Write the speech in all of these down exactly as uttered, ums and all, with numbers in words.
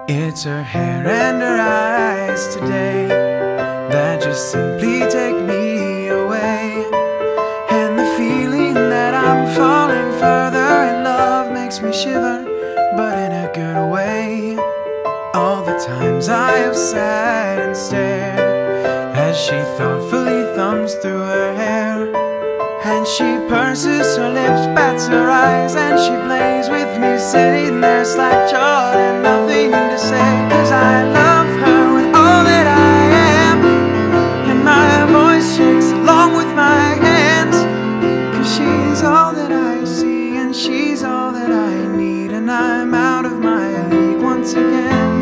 It's her hair and her eyes today that just simply take me away. And the feeling that I'm falling further in love makes me shiver, but in a good way. All the times I have sat and stared as she thoughtfully thumbs through her hair, and she purses her lips, bats her eyes, and she plays with me, sitting there slack-jawed and nothing to say. Cause I love her with all that I am, and my voice shakes along with my hands. Cause she's all that I see, and she's all that I need, and I'm out of my league once again.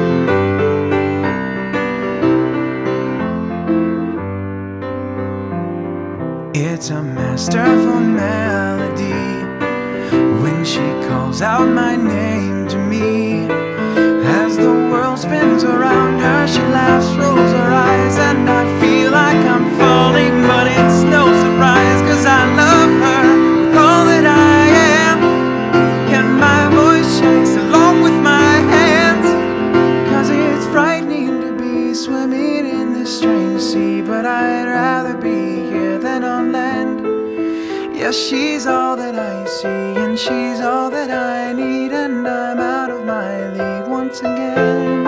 It's a masterful melody when she calls out my name to me. As the world spins around her, she laughs, rolls her eyes, and I feel like I'm falling, but it's no surprise. Cause I love her with all that I am, and my voice shakes along with my hands. Cause it's frightening to be swimming in this strange sea, but I'd rather be here than on land. Yes, she's all that I see, and she's all that I need, and I'm out of my league once again.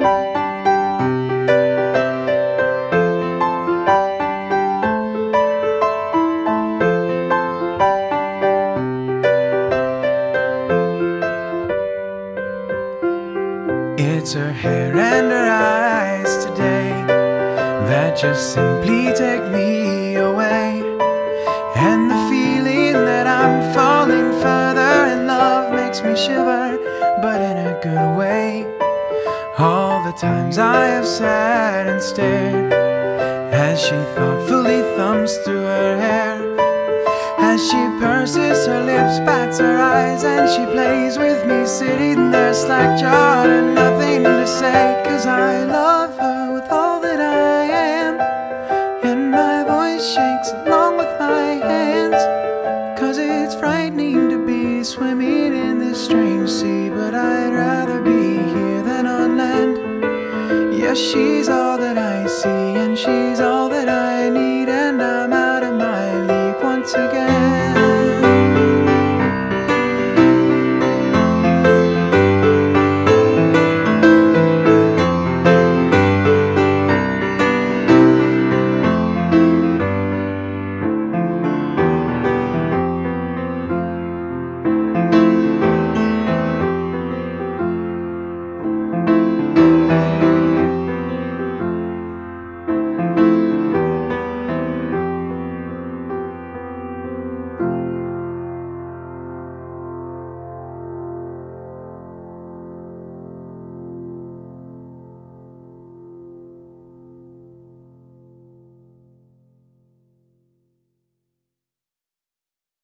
It's her hair and her eyes today that just simply take me away. And the feeling that I'm falling further in love makes me shiver, but in a good way. All the times I have sat and stared as she thoughtfully thumbs through her hair, as she purses her lips, bats her eyes, and she plays with me, sitting there slack-jawed and nothing to say. Cause I love her with all that I am, and my voice shakes along with my hands. Cause it's frightening to be swimming in this strange sea, but I'd rather be here than on land. Yes, she's all that I see,